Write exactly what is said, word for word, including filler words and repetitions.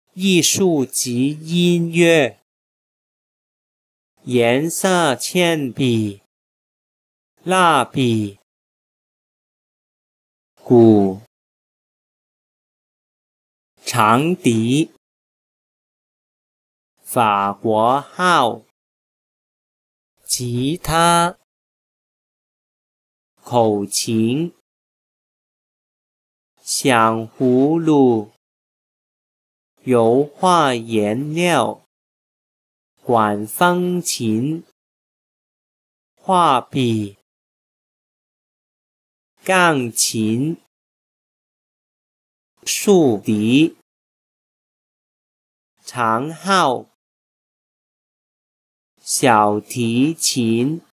艺术及音乐。颜色铅笔、蜡笔、鼓、长笛、法国号、吉他、口琴、响葫芦、油画颜料、管风琴、画笔、钢琴、竖笛、长号、小提琴。